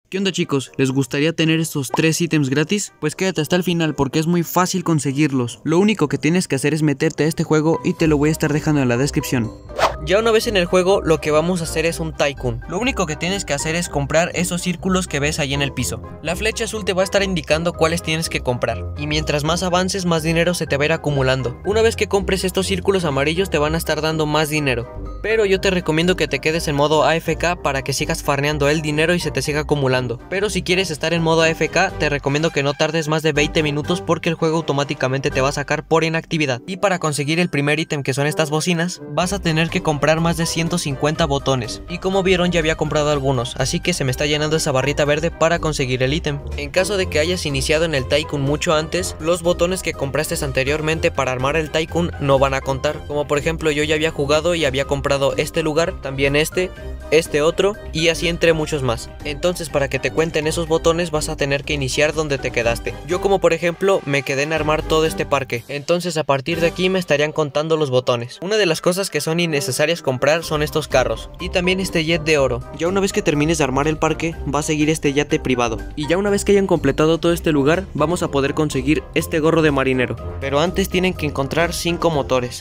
¿Qué onda, chicos? ¿Les gustaría tener estos 3 ítems gratis? Pues quédate hasta el final porque es muy fácil conseguirlos. Lo único que tienes que hacer es meterte a este juego y te lo voy a estar dejando en la descripción. Ya una vez en el juego, lo que vamos a hacer es un Tycoon. Lo único que tienes que hacer es comprar esos círculos que ves ahí en el piso. La flecha azul te va a estar indicando cuáles tienes que comprar. Y mientras más avances, más dinero se te va a ir acumulando. Una vez que compres estos círculos amarillos, te van a estar dando más dinero. Pero yo te recomiendo que te quedes en modo AFK para que sigas farneando el dinero y se te siga acumulando. Pero si quieres estar en modo AFK, te recomiendo que no tardes más de 20 minutos porque el juego automáticamente te va a sacar por inactividad. Y para conseguir el primer ítem, que son estas bocinas, vas a tener que comprar más de 150 botones. Y como vieron, ya había comprado algunos, así que se me está llenando esa barrita verde para conseguir el ítem. En caso de que hayas iniciado en el Tycoon mucho antes, los botones que compraste anteriormente para armar el Tycoon no van a contar. Como por ejemplo, yo ya había jugado y había comprado este lugar, también este otro, y así entre muchos más. Entonces, para que te cuenten esos botones, vas a tener que iniciar donde te quedaste. Yo, como por ejemplo, me quedé en armar todo este parque. Entonces, a partir de aquí me estarían contando los botones. Una de las cosas que son innecesarias comprar son estos carros y también este jet de oro. Ya una vez que termines de armar el parque, va a seguir este yate privado. Y ya una vez que hayan completado todo este lugar, vamos a poder conseguir este gorro de marinero. Pero antes tienen que encontrar 5 motores.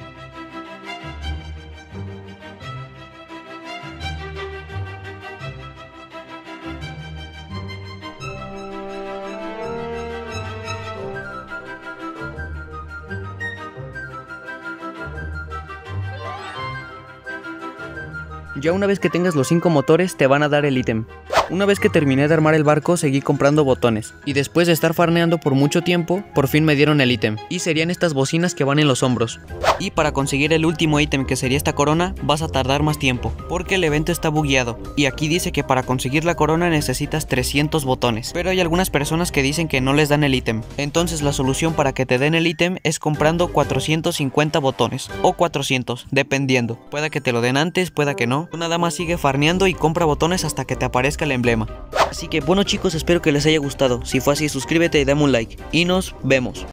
Ya una vez que tengas los 5 motores, te van a dar el ítem. Una vez que terminé de armar el barco, seguí comprando botones. Y después de estar farneando por mucho tiempo, por fin me dieron el ítem. Y serían estas bocinas que van en los hombros. Y para conseguir el último ítem, que sería esta corona, vas a tardar más tiempo, porque el evento está bugueado. Y aquí dice que para conseguir la corona necesitas 300 botones. Pero hay algunas personas que dicen que no les dan el ítem. Entonces la solución para que te den el ítem es comprando 450 botones. O 400, dependiendo. Pueda que te lo den antes, pueda que no. Tú nada más sigue farneando y compra botones hasta que te aparezca el emblema. Así que bueno, chicos, espero que les haya gustado. Si fue así, suscríbete y dame un like. Y nos vemos.